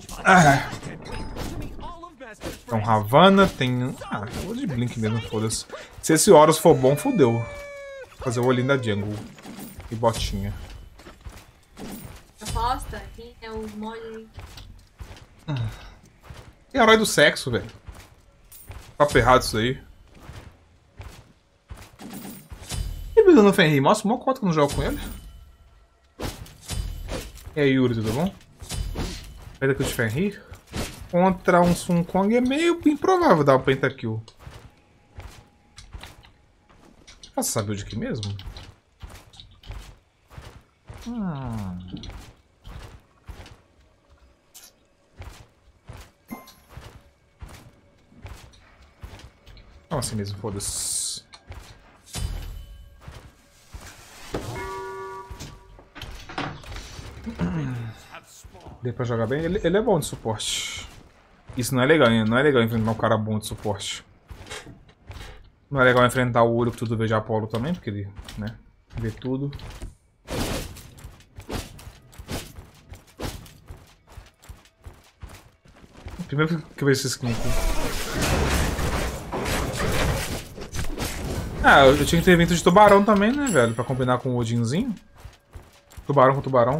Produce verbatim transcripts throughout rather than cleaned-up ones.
Ah. Então, Havana tem... Ah, vou de Blink mesmo, foda-se. Se esse Horus for bom, fodeu. Fazer o olhinho da Jungle. E botinha. Aposta, quem é o mole? Hum. Que herói do sexo, velho. Papo errado isso aí. E o no Fenrir? Mostra uma cota que eu não jogo com ele. E aí, Yuri, tudo bom? Pega aqui o de Fenrir. Contra um Sun Kong é meio improvável dar um pentakill. Você sabe o de que mesmo? Hum. Não, assim mesmo, foda-se. Deu pra jogar bem? Ele, ele é bom de suporte. Isso não é legal, hein? Não é legal enfrentar um cara bom de suporte. Não é legal enfrentar o olho que tudo vê de Apolo também, porque ele, né, vê tudo. Primeiro que eu vejo esse skin aqui. Ah, eu tinha que ter evento de tubarão também, né, velho? Pra combinar com o Odinzinho. Tubarão com tubarão.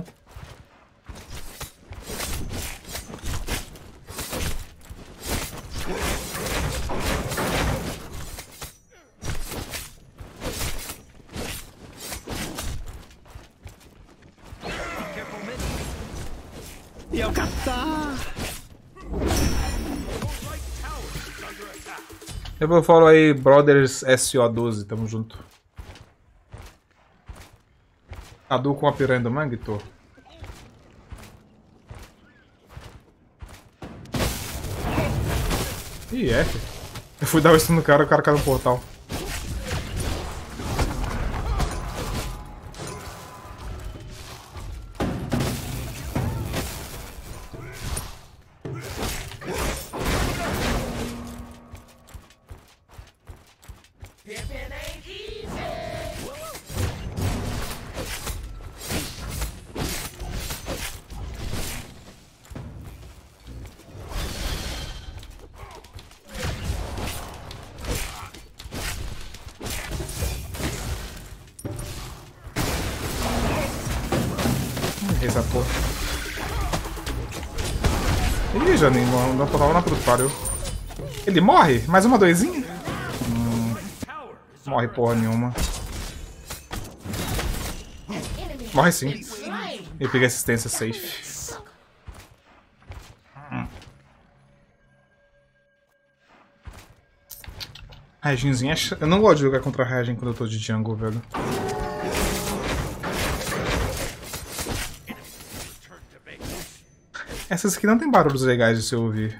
Eu vou falar aí, Brothers S O doze, tamo junto. Adu com a piranha do Manguito. Ih, é. Eu fui dar o stun no cara, o cara caiu no portal. Essa porra. Ih, já nem não tava na puta que pariu. Ele morre? Mais uma doisinha? Hum, morre porra nenhuma. Morre sim. Ele pega assistência safe. Hum. Reginzinha é ch... Eu não gosto de jogar contra a Regin quando eu tô de jungle, velho. Essas aqui não tem barulhos legais de se ouvir.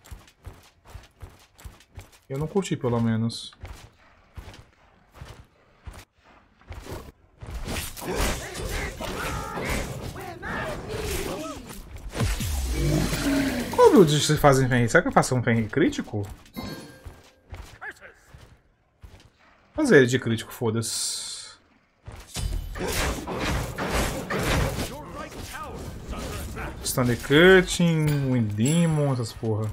Eu não curti, pelo menos. Qual build você faz em Fenrir? Será que eu faço um Fenrir crítico? Fazer ele de crítico, foda-se. Thunder Cutting, Wind Demon, essas porra.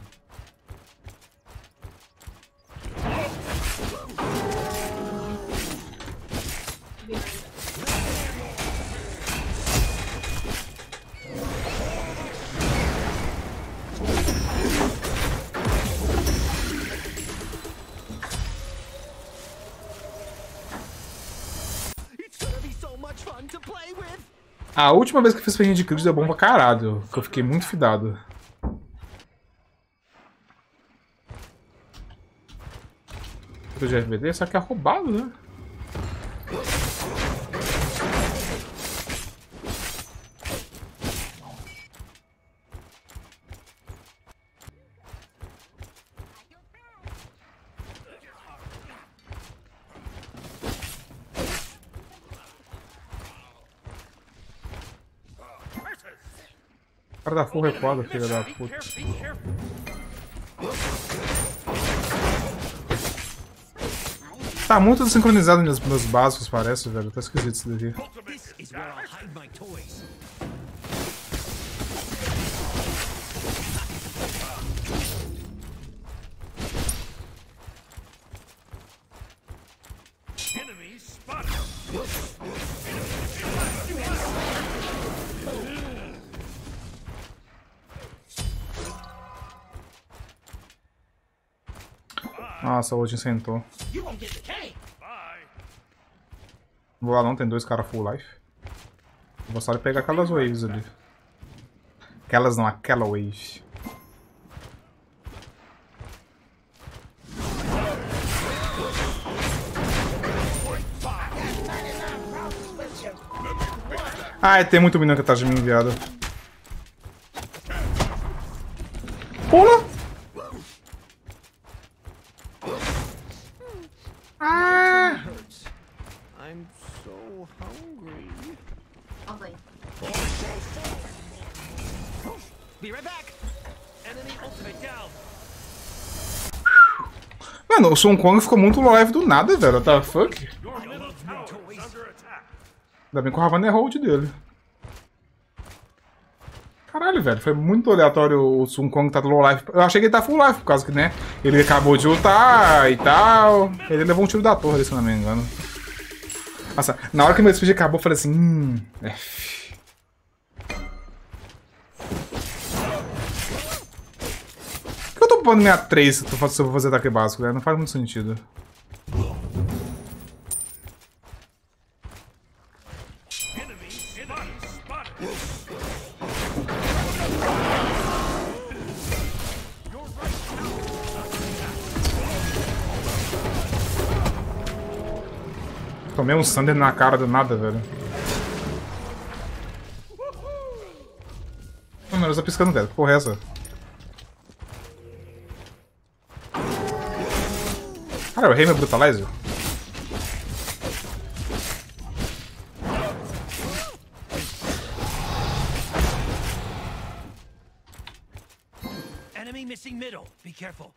A última vez que eu fiz ferrinha de crítico deu bom pra caralho, que eu fiquei muito fidado. O G F B D, só que é roubado, né? O cara da full recuado, filha da puta. Tá muito desincronizado nos meus básicos, parece, velho. Tá esquisito isso daqui. Nossa, o Odin sentou. Vou lá não, tem dois caras full life. Vou só pegar aquelas waves ali. Aquelas não, aquela wave. Ai, tem muito menino que tá de mim enviado. Pula! Ah! I'm so hungry. Ó, vai. Be right back. Enemy ultimate down. Mano, o Sun Kong ficou muito live do nada, velho. What the fuck? Ainda bem que o Ravana é hold dele. Caralho, velho. Foi muito aleatório o Sun Kong tá low life. Eu achei que ele tá full life, por causa que, né? Ele acabou de ultar e tal. Ele levou um tiro da torre, se eu não me engano. Nossa, na hora que meu speed acabou, eu falei assim... Hum... F. Por que eu tô pondo minha três se eu vou fazer ataque básico, né? Não faz muito sentido. Tomei um Thunder na cara do nada, velho. Mano, eu tô piscando, velho. Que porra é essa? Cara, eu errei meu Brutalizer. Enemy missing middle. Be careful.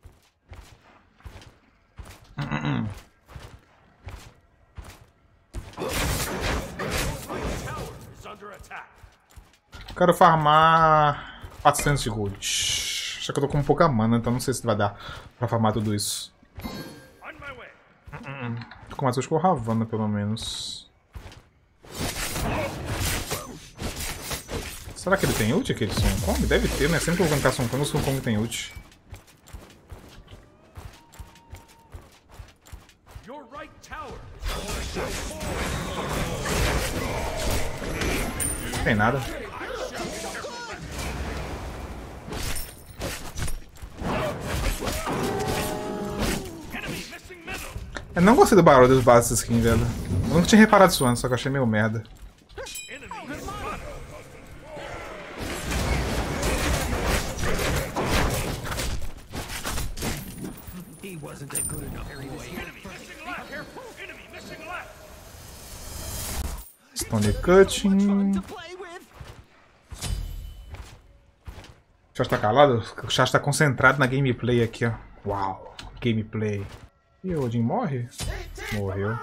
Quero farmar quatrocentos de gold. Só que eu tô com pouca mana, então não sei se vai dar pra farmar tudo isso. Tô com mais hoje com o Ravana, pelo menos. Será que ele tem ult, aquele Sun Kong? Deve ter, né? Sempre que eu vou cantar Sun Kong, o Sun Kong tem ult. Não tem nada. Eu não gostei do barulho dos bases dessa skin, velho. Eu nunca tinha reparado isso antes, só que eu achei meio merda. Stone Cutting. O chat tá calado? O chat tá concentrado na gameplay aqui, ó. Uau, gameplay. E o Odin morre? Morreu.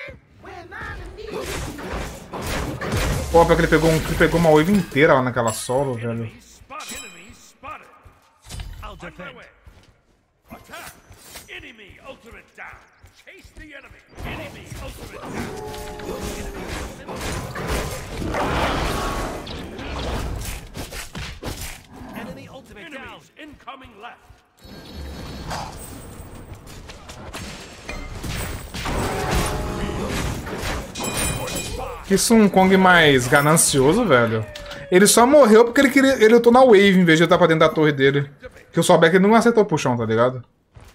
Pô, pior que ele pegou, um, ele pegou uma wave inteira lá naquela solo, velho. Que Sun Kong mais ganancioso, velho. Ele só morreu porque ele queria. Ele lutou na wave em vez de estar pra dentro da torre dele. Que eu souber que ele não acertou o puxão, tá ligado?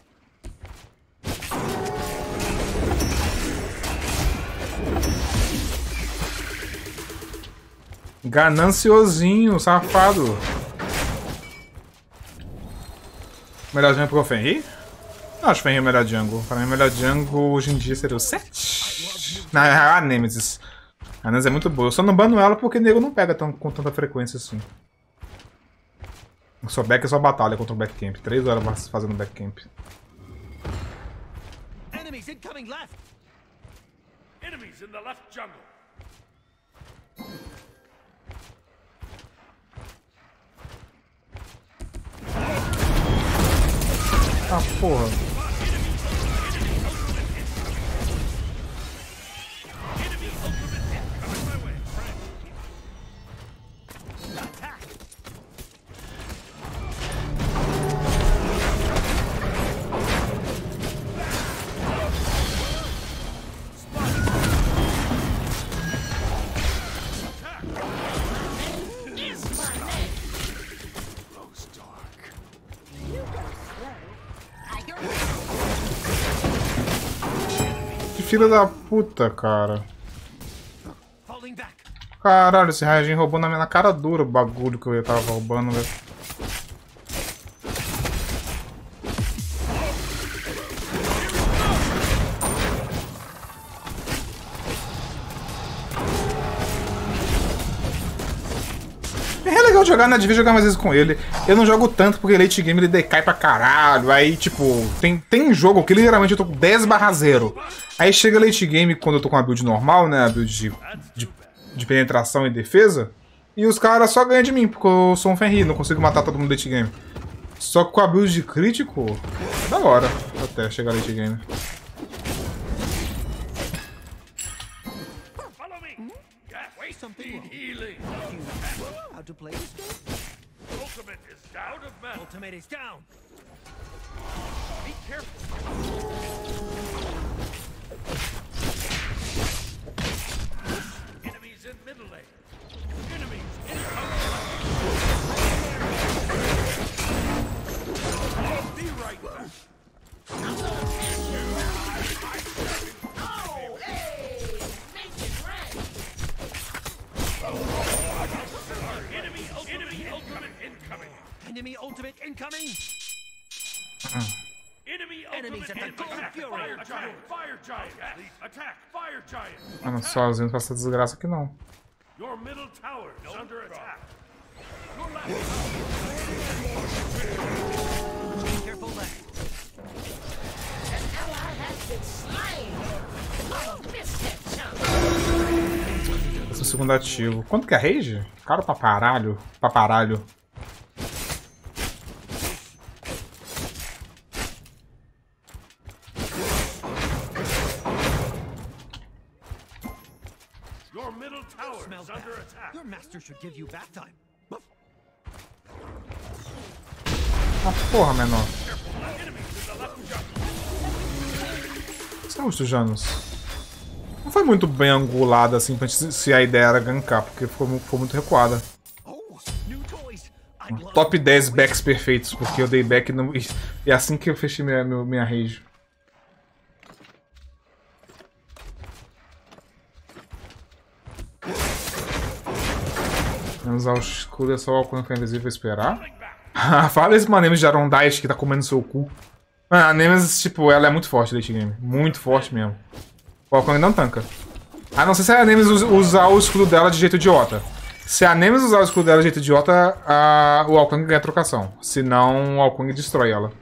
Gananciosinho, safado. Melhor jungle pro Fenrir? Não acho Fenrir o melhor jungle. Para mim, o melhor jungle hoje em dia seria o sete. Na a Nemesis. A Nemesis é muito boa. Eu só não bano ela porque o nego não pega tão, com tanta frequência assim. Eu sou back é só batalha contra o backcamp. Três horas fazendo backcamp. Enemies incoming left. Enemies in the left jungle. Ah, porra. filho da puta, cara. Falling back. Caralho, esse Raijin roubou na minha cara dura o bagulho que eu tava roubando, velho. É legal jogar, né? Devia jogar mais vezes com ele. Eu não jogo tanto porque late game ele decai pra caralho. Aí, tipo, tem, tem jogo que literalmente eu tô com dez barra zero. Aí chega late game quando eu tô com a build normal, né? A build de, de, de penetração e defesa. E os caras só ganham de mim, porque eu sou um Fenrir, não consigo matar todo mundo late game. Só que com a build de crítico, da hora até chegar late game. Follow me. Yes, wait. Something wrong. Healing. How to play this game? Ultimate is out of mana. Ultimate is down. Be careful. Enemies in middle lane. Enemies in I'll be right back. Enemy, enemy ultimate incoming. Enemy ultimate incoming. Enemy Enemies ultimate at the Golden attack. Fury. Fire giant. Fire giant. Please attack. Fire giant. Ah, não, sozinho pra essa desgraça aqui não. Your middle tower is under attack. Your left Be careful there. Esse é o segundo ativo. Quanto que é rage? Caro pra paralho. Pra paralho. Your middle tower Smells is under bad. attack. Your master should give you back time. Ah, porra, menor. Enemies in the left jungle. São os Janus. Não foi muito bem angulada assim, pra gente, se a ideia era gankar, porque ficou, ficou muito recuada. Oh, new toys. I'd love Top dez backs perfeitos, porque eu dei back no, e é assim que eu fechei minha, minha, minha rage. Vamos usar o escudo, é só o alcance ficar invisível e esperar. Fala esse mano, Nemesis de Arondite que tá comendo seu cu. Mano, a Nemesis, tipo, ela é muito forte late game. Muito forte mesmo. O Alkong não tanca. A não ser se a Nemesis usar o escudo dela de jeito idiota. Se a Nemesis usar o escudo dela de jeito idiota, a... o Alkong ganha trocação. Senão, o Alkong destrói ela.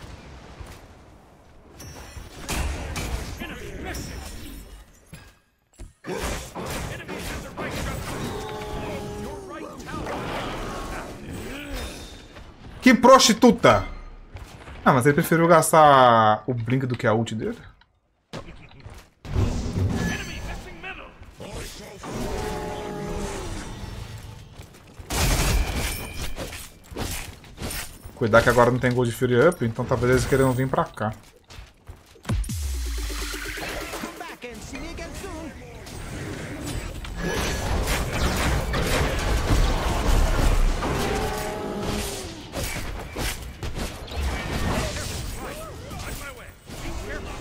Que prostituta! Ah, mas ele preferiu gastar o blink do que a ult dele? Enemy missing middle. Cuidar que agora não tem Gold Fury Up, então talvez eles queiram vir pra cá. Come back and see me again soon. On my way. Be careful.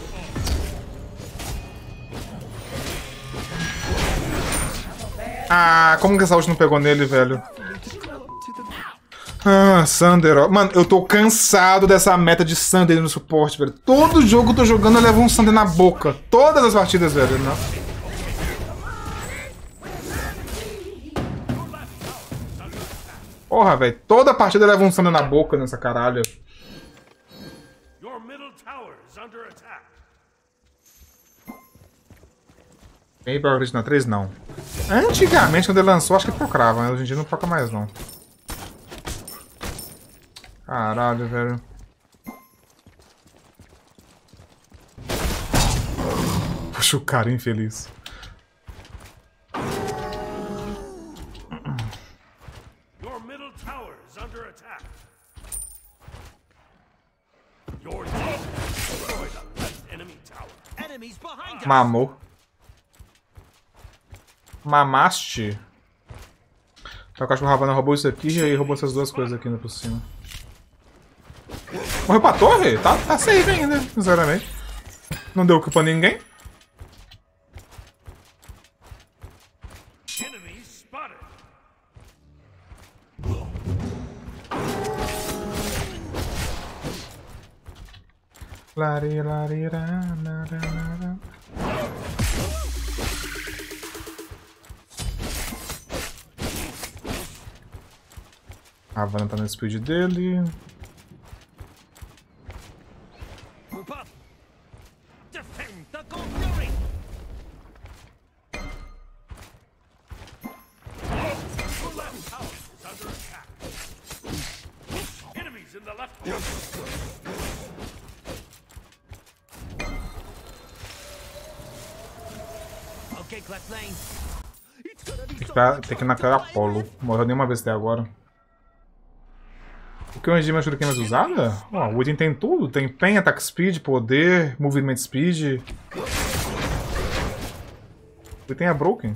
Ah, como que essa ult não pegou nele, velho? Ah, Sander, ó. Mano, eu tô cansado dessa meta de Sander no suporte, velho. Todo jogo que eu tô jogando eu levo um Sander na boca. Todas as partidas, velho. Não. Porra, velho. Toda partida eu levo um Sander na boca nessa caralho. Your middle tower is under attack. Tem Power Grid na três? Não. Antigamente, quando ele lançou, acho que procrava, mas hoje em dia não proca mais, não. Caralho, velho. Puxa o cara infeliz. Your middle tower is under attack. Your team destroyed the left enemy tower. Enemies behind us. Mamou. Mamaste. Só que eu acho que o Ravana roubou isso aqui e aí roubou essas duas coisas aqui ainda por cima. Morreu pra torre? Tá, tá safe ainda, sinceramente. Não deu culpa a ninguém. Lari, lari, ra, na, ra, na, ra. A Havana tá no speed dele. Group up. Defend the Gold Fury. Your left tower is under attack. Enemies in the left tower. Okay, Clef Lane. It's gonna be Tem que, so pra, much tem que ir fun naquela to die Apollo. Morreu nenhuma vez até agora. O que é uma gema ajuda quem mais usada? Ó, o item tem tudo. Tem Pen, Attack Speed, Poder, Movement Speed. O item é Broken.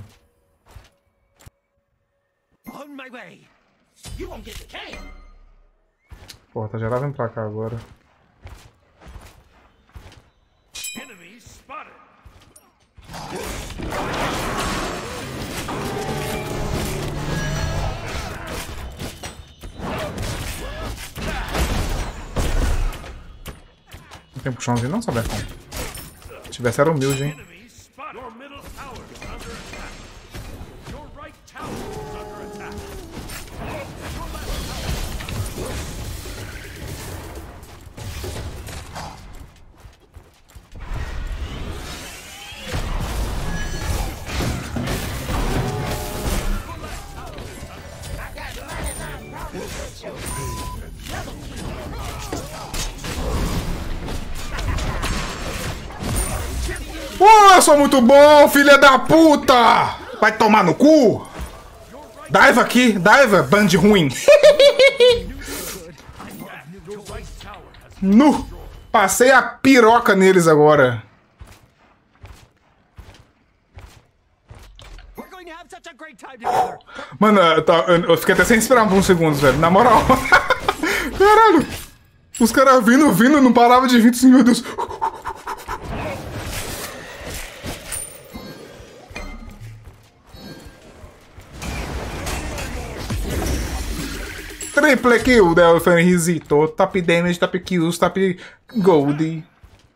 On my way. You won't get the cane. Porra, tá geral vindo pra cá agora. Enemies spotted. Não tem puxãozinho não, Sabecão? Se tivesse era humilde, hein? Enemies spotted. Your middle tower is under attack. Your right tower is under attack. Your left tower. Pô, eu sou muito bom, filha da puta! Vai tomar no cu! Daiva aqui, Daiva, band ruim. Nu! Passei a piroca neles agora. We're going to have such a great time together. Mano, eu, tá- eu- eu fiquei até sem esperar por uns segundos, velho. Na moral. Caralho. Os caras vindo, vindo, não parava de vir assim, meu Deus. Triple kill del Fenrisito. Top damage, top kills, top gold.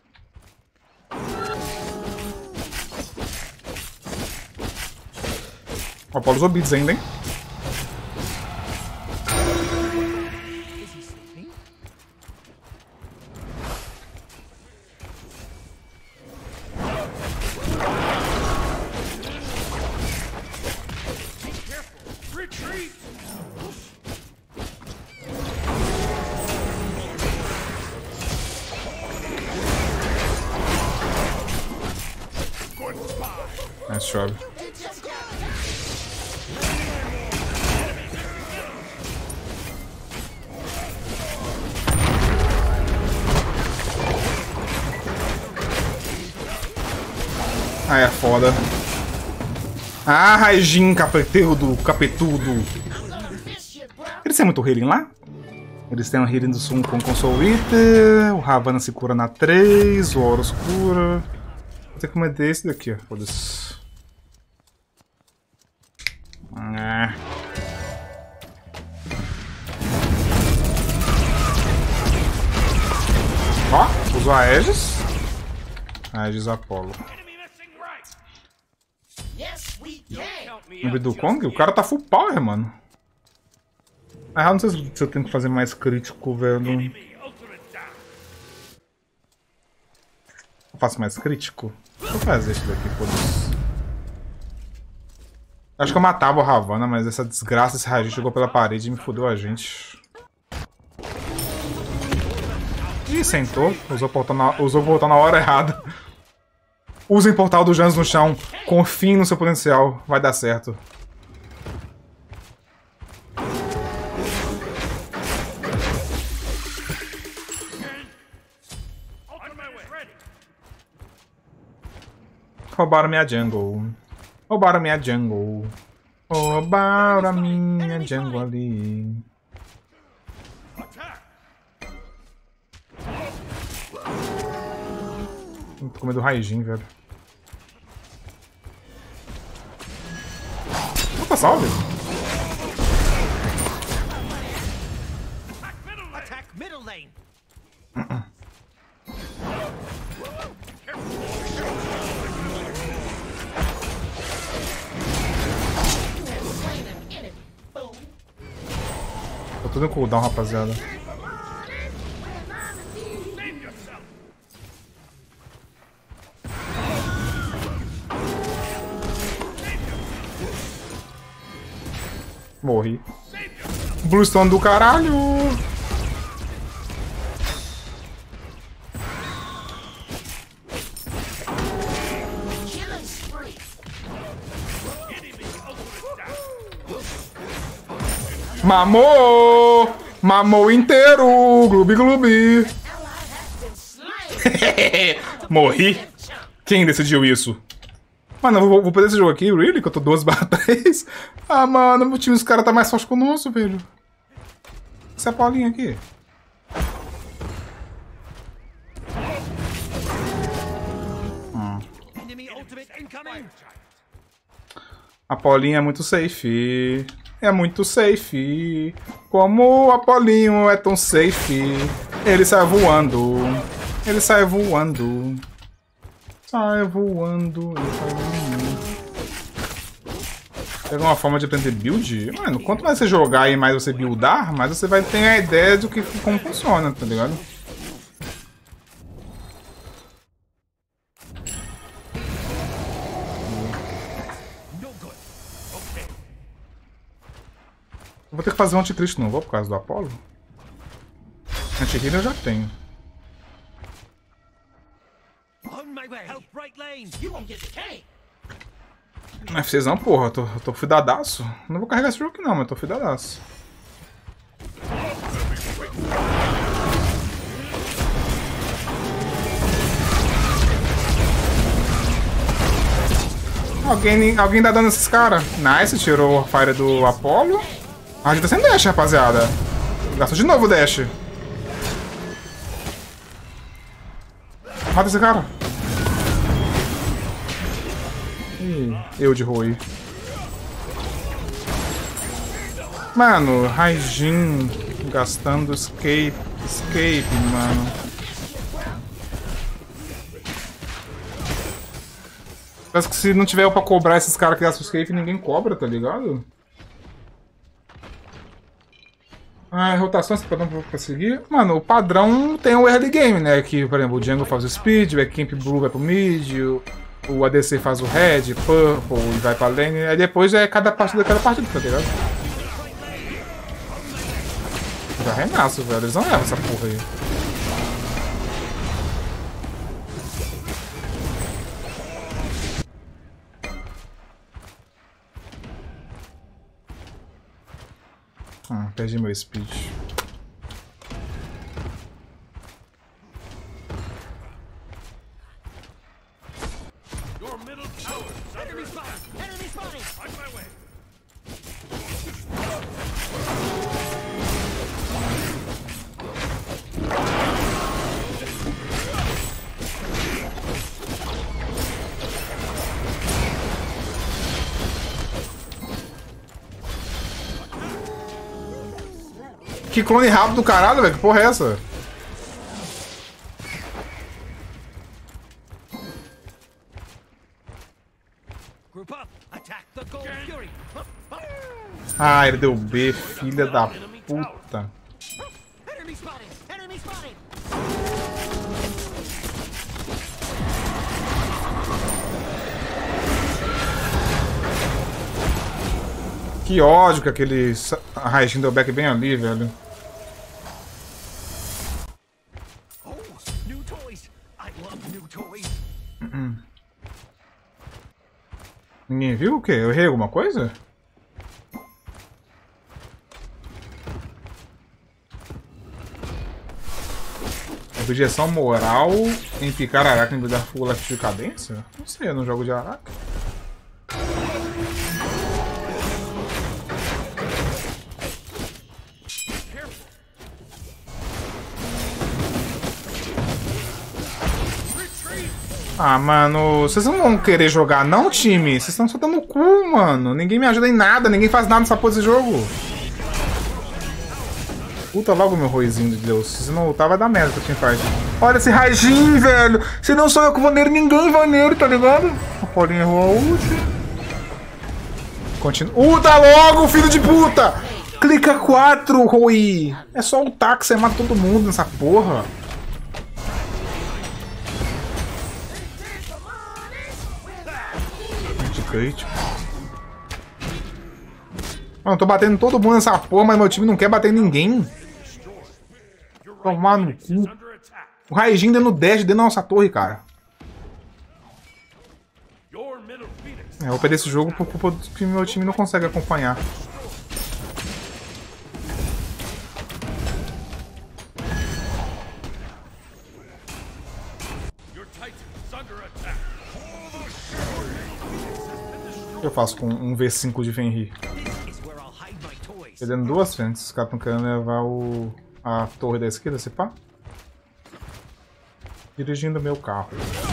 Ó, Paulo usou beats ainda, hein? Is he sleeping? Retreat. Nice job. Ah, é foda. Ah, Raijin, capetudo, capetudo. Eles têm muito healing lá? Eles têm um healing do Sun com Console Eater, o Havana se cura na três, o Horus cura. Vou ter que meter esse daqui, ó. Foda-se. Ah. Ó, usou a Aegis. Aegis Apollo. Enemy missing right. Yes, we can. Count me No out vídeo do just Kong, o cara tá full power, mano. Ah, eu não sei se se eu tenho que fazer mais crítico, velho. Enemy ultimate down. Eu faço mais crítico? Vou fazer isso daqui, foda-se. Acho que eu matava o Havana, mas essa desgraça, esse Raijin chegou pela parede e me fodeu a gente. Ih, sentou. Usou o portal na, usou o portal na hora errada. Usem portal do Janus no chão. Confiem no seu potencial. Vai dar certo. Ultimate is ready. Roubaram minha jungle. Roubaram minha jungle. Roubaram a minha jungle ali. Attack. Tô com medo do Raijin, velho. Opa, salve! Attack middle lane. Tô tudo em cooldown, rapaziada. Morri. Bluestone do caralho! Mamou! Mamou inteiro! Gloob gloob! Morri? Quem decidiu isso? Mano, eu vou, vou perder esse jogo aqui, really? Que eu tô doze barra três? Ah, mano, meu time, os caras tá mais forte que o nosso, velho. Essa Paulinha aqui. Hum. A Paulinha é muito safe. É muito safe. Como o Apolinho é tão safe. Ele sai voando. Ele sai voando. Sai voando. Ele sai voando. Pega uma forma de aprender build? Mano, quanto mais você jogar e mais você buildar, mais você vai ter a ideia do que como funciona, tá ligado? Vou ter que fazer um anticristo novo por causa do Apolo. Anti-healer eu já tenho. F seis não, porra, eu tô, eu tô fidadaço. Não vou carregar esse jogo aqui não, mas eu tô fidadaço. Alguém, alguém dá dano nesses caras? Nice, tirou a fire do Apolo. A gente tá sem dash, rapaziada. Gastou de novo o dash. Mata esse cara. Ih, eu de Rui. Mano, Raijin gastando escape. Escape, mano. Parece que se não tiver pra cobrar esses caras que gastam escape, ninguém cobra, tá ligado? Ah, rotações pra não conseguir. Mano, o padrão tem o early game, né? Que, por exemplo, o Jungle faz o speed, o Camp Blue vai pro mid, o, o A D C faz o red, purple e vai pra lane. Aí depois é cada partida, cada partida, tá ligado? Já renaço, velho. Eles não erram essa porra aí. Ah, perdi meu speed. Que clone rápido do caralho, velho. Que porra é essa? Ah, ele deu B, filha da puta. Que ódio que aquele Raijin deu back bem ali, velho. Ninguém viu o quê? Eu errei alguma coisa? Objeção moral em picar Araka em vez da full left de cadência? Não sei, eu não jogo de Araka. Ah, mano, vocês não vão querer jogar não, time? Vocês estão só dando cu, mano. Ninguém me ajuda em nada, ninguém faz nada nessa porra desse jogo. Puta logo, meu roizinho de Deus. Se não lutar, vai dar merda que o time faz. Olha esse Raijin, velho. Se não sou eu que vou nele, ninguém vai nele, tá ligado? A Paulinha errou a ult. Continua. Ulta logo, filho de puta! Clica quatro, Rui! É só ultar que você mata todo mundo nessa porra. Crítico. Mano, eu tô batendo todo mundo nessa porra, mas meu time não quer bater ninguém. Tomar no cu. O Raijin dando dash dentro da nossa torre, cara. É, eu vou perder esse jogo por culpa do que meu time não consegue acompanhar. O que eu faço com um V cinco de Fenrir? Perdendo duas frentes. Os caras estão querendo levar o... a torre da esquerda, se pá? Dirigindo meu carro.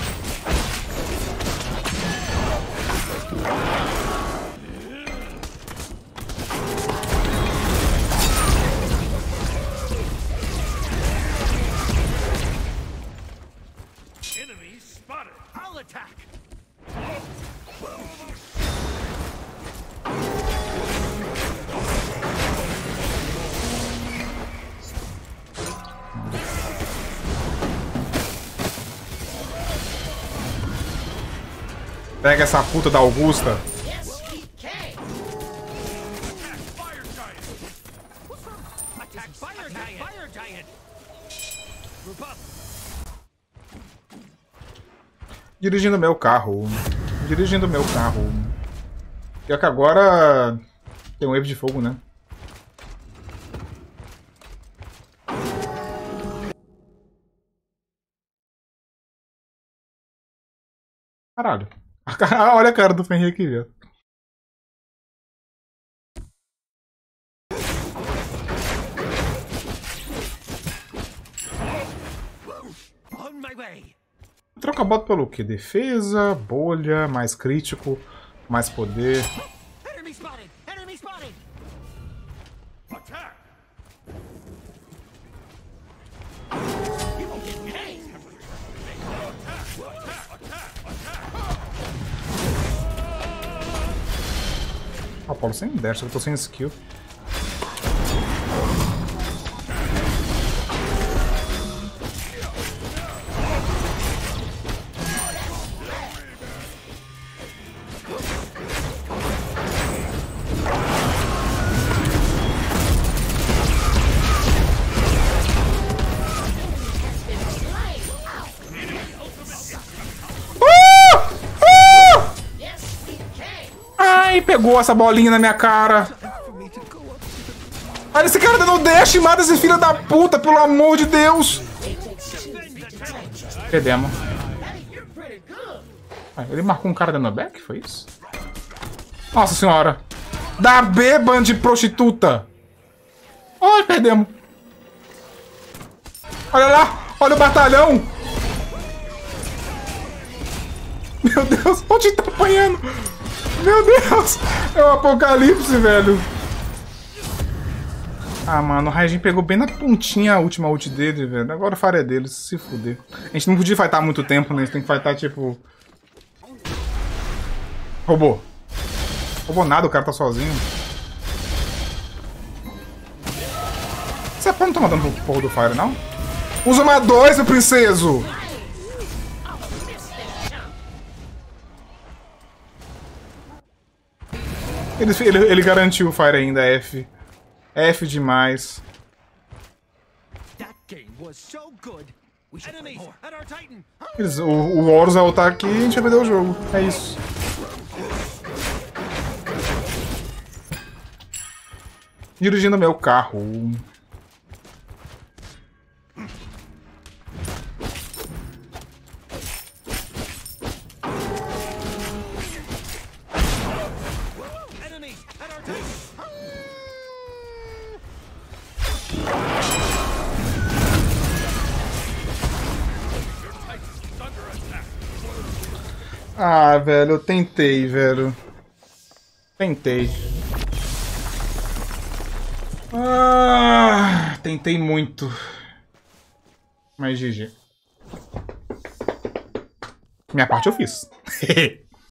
Enemy spotted. I'll attack. Pega essa puta da Augusta. Yes, we can. Fire giant. Attack fire giant. Fire giant. Group up. Dirigindo meu carro. Dirigindo meu carro. Pior que agora tem um wave de fogo, né? Caralho. Olha a cara do Fenrir aqui, velho. On my way. Troca a bota pelo quê? Defesa, bolha, mais crítico, mais poder. Enemy spotted. Enemy spotted. Attack. You won't get paid. Ah, Paulo, sem dash, eu tô sem skill. Ai, pegou essa bolinha na minha cara. Olha esse cara dando dash, mata esse filho da puta, pelo amor de Deus. Perdemos. Ah, ele marcou um cara dando back, foi isso? Nossa senhora. Da B, bando de prostituta. Ai, perdemos. Olha lá, olha o batalhão. Meu Deus, onde tá apanhando? Meu Deus! É o apocalipse, velho! Ah, mano, o Raijin pegou bem na pontinha a última ult dele, velho. Agora o Fire é dele, se fuder. A gente não podia fightar muito tempo, né? A gente tem que fightar, tipo... Roubou. Roubou nada, o cara tá sozinho. Você não tá matando pro porra do Fire, não? Usa uma dois, meu princeso! Ele, ele, ele garantiu o Fire ainda, F. F demais. That game was so good. We should play more. At our Titan. Eles, o, o Horus vai voltar aqui e a gente vai perder o jogo. É isso. Dirigindo meu carro. Enemies at our Titan. Ah, velho, eu tentei, velho. Tentei. Ah, tentei muito. Mas G G. Minha parte eu fiz.